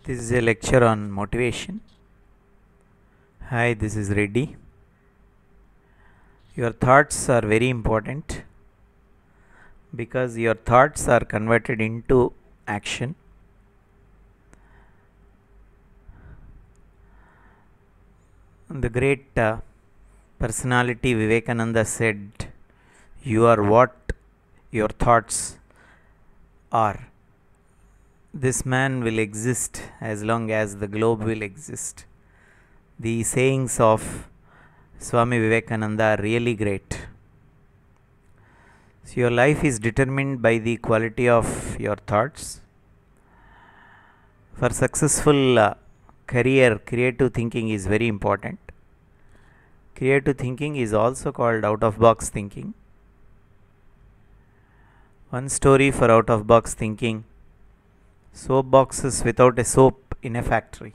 This is a lecture on motivation. Hi, this is Reddy. Your thoughts are very important because your thoughts are converted into action. The great personality Vivekananda said, "You are what your thoughts are." This man will exist as long as the globe will exist. The sayings of Swami Vivekananda are really great. So, your life is determined by the quality of your thoughts. For successful career, creative thinking is very important. Creative thinking is also called out of box thinking. One story for out of box thinking: soap boxes without a soap in a factory.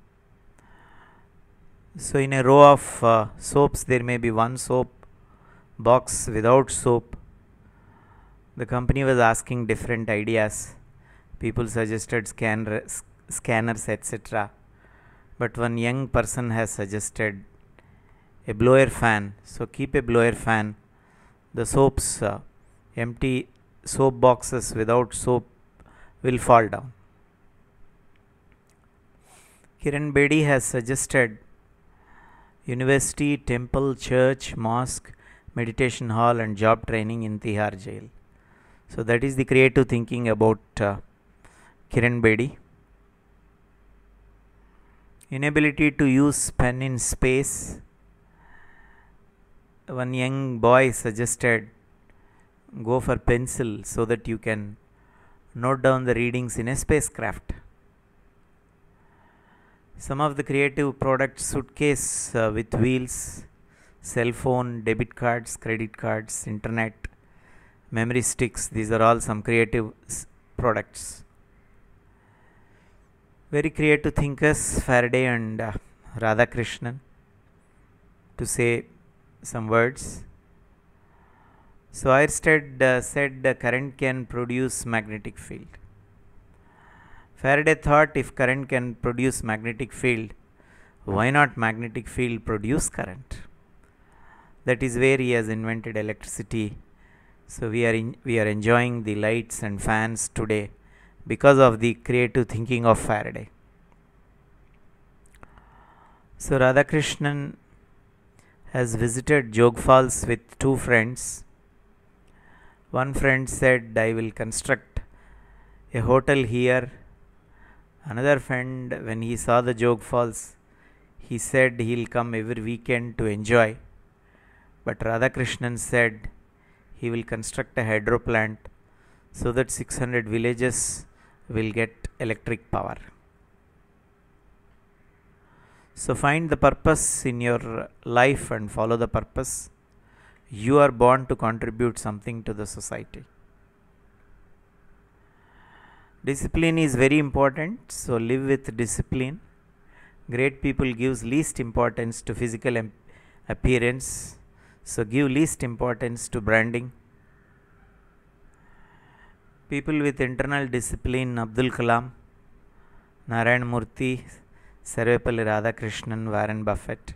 So, in a row of soaps, there may be one soap box without soap. The company was asking different ideas. People suggested scanners, etc. But one young person has suggested a blower fan. So, keep a blower fan. The empty soap boxes without soap will fall down. Kiran Bedi has suggested university, temple, church, mosque, meditation hall and job training in Tihar jail. So, that is the creative thinking about Kiran Bedi. Inability to use pen in space. One young boy suggested go for pencil so that you can note down the readings in a spacecraft. Some of the creative products: suitcase with wheels, cell phone, debit cards, credit cards, internet, memory sticks. These are all some creative products. Very creative thinkers, Faraday and Radhakrishnan, to say some words. So, Ørsted said the current can produce magnetic field. Faraday thought, if current can produce magnetic field, why not magnetic field produce current? That is where he has invented electricity. So, we are enjoying the lights and fans today because of the creative thinking of Faraday. So, Radhakrishnan has visited Jog Falls with two friends. One friend said, I will construct a hotel here. Another friend, when he saw the Jog Falls, he said he'll come every weekend to enjoy. But Radhakrishnan said he will construct a hydro plant so that 600 villages will get electric power. So, find the purpose in your life and follow the purpose. You are born to contribute something to the society. Discipline is very important. So, live with discipline. Great people gives least importance to physical appearance. So, give least importance to branding. People with internal discipline: Abdul Kalam, Narayan Murthy, Sarvepalli Radhakrishnan, Warren Buffett.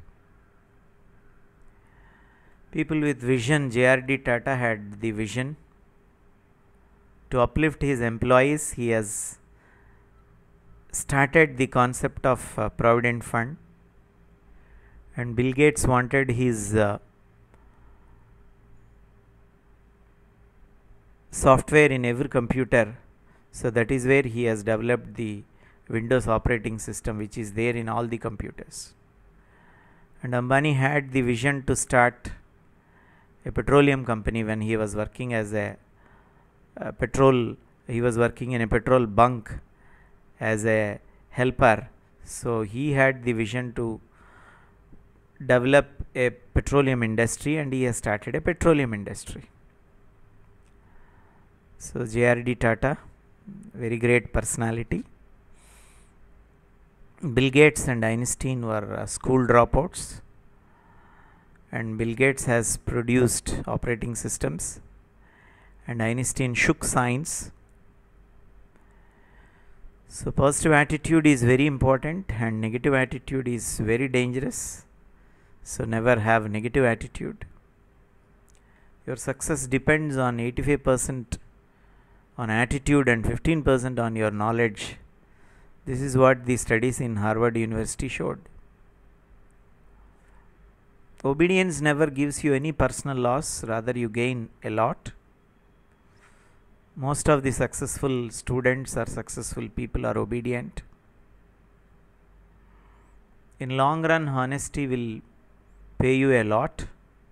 People with vision: J.R.D. Tata had the vision to uplift his employees. He has started the concept of Provident Fund, and Bill Gates wanted his software in every computer. So, that is where he has developed the Windows operating system, which is there in all the computers. And Ambani had the vision to start a petroleum company when he was working as he was working in a petrol bunk as a helper. So, he had the vision to develop a petroleum industry, and he has started a petroleum industry. So, J.R.D. Tata, very great personality. Bill Gates and Einstein were school dropouts, and Bill Gates has produced operating systems, and Einstein shook science. So positive attitude is very important and negative attitude is very dangerous. So never have negative attitude. Your success depends on 85% on attitude and 15% on your knowledge. This is what the studies in Harvard University showed. Obedience never gives you any personal loss, rather you gain a lot. Most of the successful students or successful people are obedient. In long run, honesty will pay you a lot.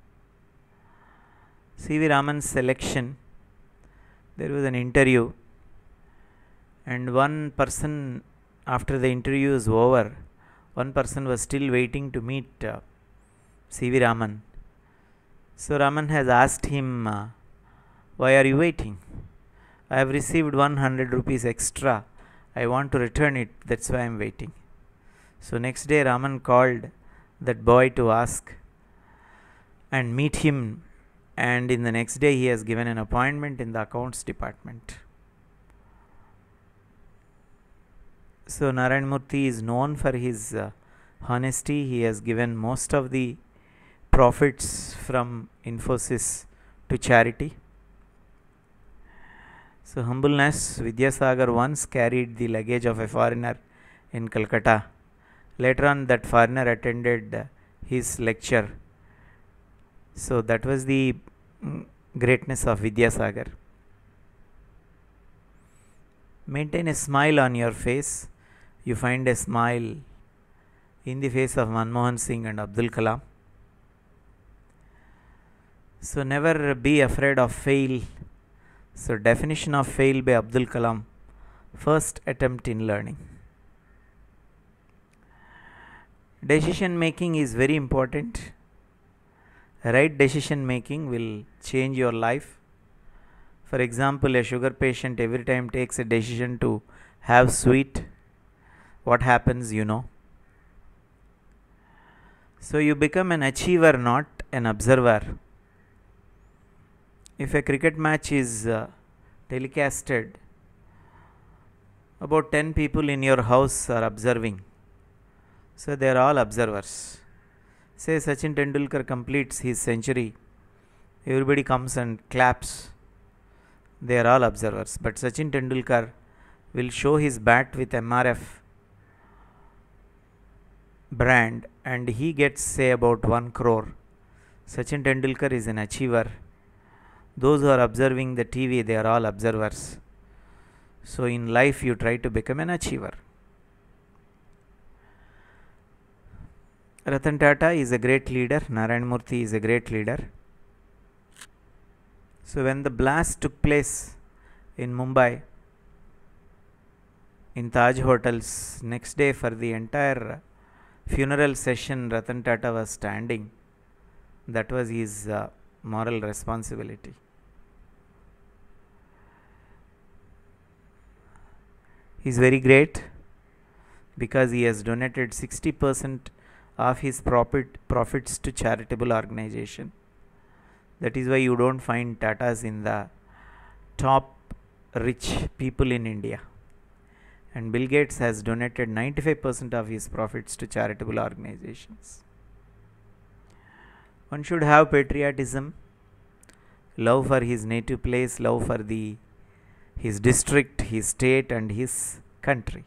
C.V. Raman's selection, there was an interview, and one person, after the interview is over, one person was still waiting to meet C.V. Raman. So Raman has asked him, why are you waiting? I have received 100 rupees extra. I want to return it. That's why I am waiting. So next day Raman called that boy to ask and meet him, and in the next day he has given an appointment in the accounts department. So Narayan Murthy is known for his honesty. He has given most of the profits from Infosys to charity. So humbleness, Vidyasagar once carried the luggage of a foreigner in Calcutta. Later on that foreigner attended his lecture. So that was the greatness of Vidyasagar. Maintain a smile on your face. You find a smile in the face of Manmohan Singh and Abdul Kalam. So never be afraid of fail. So definition of fail by Abdul Kalam: first attempt in learning. Decision making is very important. Right decision making will change your life. For example, a sugar patient every time takes a decision to have sweet. What happens, you know? So you become an achiever, not an observer. If a cricket match is telecasted, about 10 people in your house are observing. So they are all observers. Say Sachin Tendulkar completes his century, everybody comes and claps. They are all observers. But Sachin Tendulkar will show his bat with MRF brand and he gets, say, about 1 crore. Sachin Tendulkar is an achiever. Those who are observing the TV, they are all observers. So in life you try to become an achiever. Ratan Tata is a great leader. Narayan Murthy is a great leader. So when the blast took place in Mumbai, in Taj Hotels, next day for the entire funeral session, Ratan Tata was standing. That was his moral responsibility. He is very great because he has donated 60% of his profits to charitable organization. That is why you don't find Tatas in the top rich people in India. And Bill Gates has donated 95% of his profits to charitable organizations. One should have patriotism, love for his native place, love for his district, his state and his country.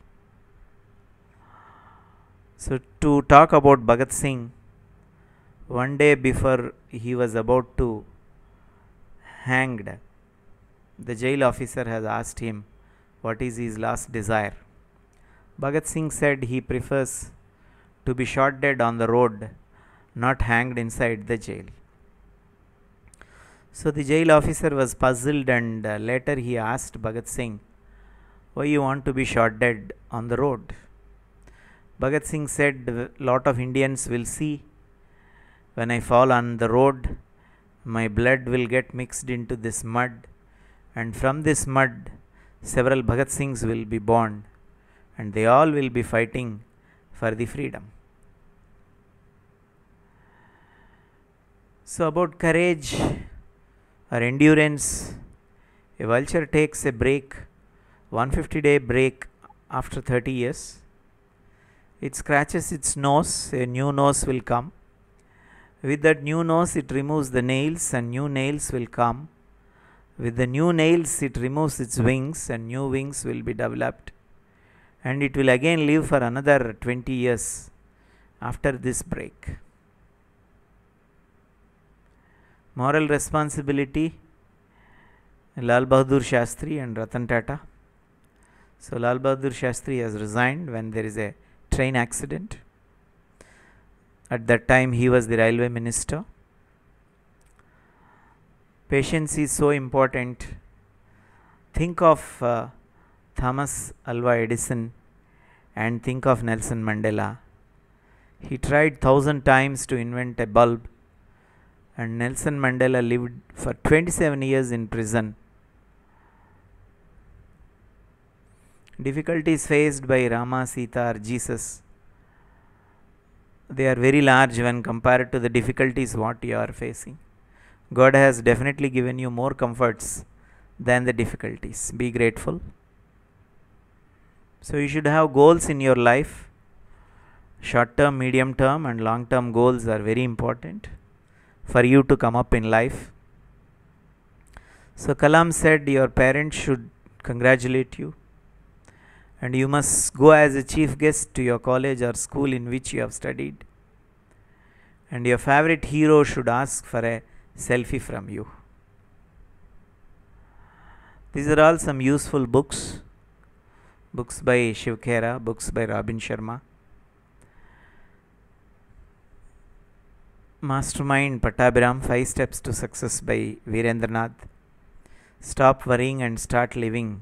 So to talk about Bhagat Singh, one day before he was about to hanged, the jail officer has asked him what is his last desire. Bhagat Singh said he prefers to be shot dead on the road, not hanged inside the jail. So the jail officer was puzzled and later he asked Bhagat Singh, why you want to be shot dead on the road? Bhagat Singh said, lot of Indians will see when I fall on the road, my blood will get mixed into this mud, and from this mud several Bhagat Singhs will be born and they all will be fighting for the freedom. So about courage or endurance, a vulture takes a break, 150-day break after 30 years. It scratches its nose, a new nose will come. With that new nose, it removes the nails, and new nails will come. With the new nails, it removes its wings, and new wings will be developed. And it will again live for another 20 years after this break. Moral responsibility, Lal Bahadur Shastri and Ratan Tata. So Lal Bahadur Shastri has resigned when there is a train accident. At that time he was the railway minister. Patience is so important. Think of Thomas Alva Edison and think of Nelson Mandela. He tried 1,000 times to invent a bulb, and Nelson Mandela lived for 27 years in prison. Difficulties faced by Rama, Sita or Jesus, they are very large when compared to the difficulties what you are facing. God has definitely given you more comforts than the difficulties. Be grateful. So you should have goals in your life. Short term, medium term and long term goals are very important for you to come up in life. So Kalam said your parents should congratulate you, and you must go as a chief guest to your college or school in which you have studied, and your favorite hero should ask for a selfie from you. These are all some useful books by Shiv Khera, books by Robin Sharma. Mastermind Pattabhiram, 5 Steps to Success by Virendranath. Stop worrying and start living.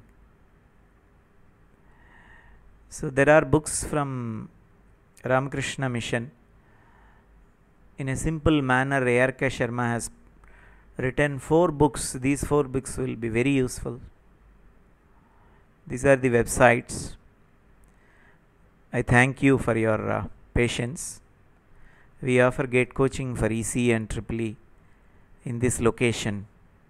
So there are books from Ramakrishna Mission. In a simple manner, A.R.K. Sharma has written 4 books. These 4 books will be very useful. These are the websites. I thank you for your patience. We offer gate coaching for ECE and EEE in this location.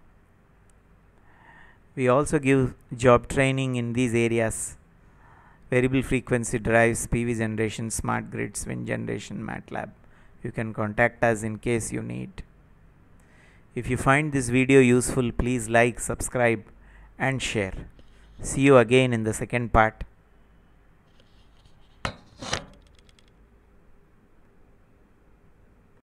We also give job training in these areas: variable frequency drives, PV generation, smart grids, wind generation, MATLAB. You can contact us in case you need. If you find this video useful, please like, subscribe and share. See you again in the second part.